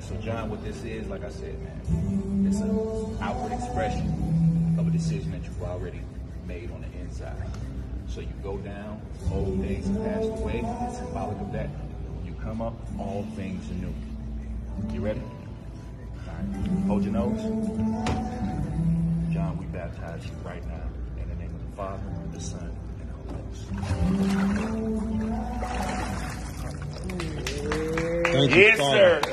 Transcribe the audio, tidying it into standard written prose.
man. So, John, what this is, like I said, man, it's an outward expression of a decision that you've already made on the inside. So you go down, old days have passed away, it's symbolic of that. You come up, all things are new. You ready? All right. Hold your nose. John, we baptize you right now in the name of the Father, the Son, and the Holy Ghost. Thank you, Yes, sir.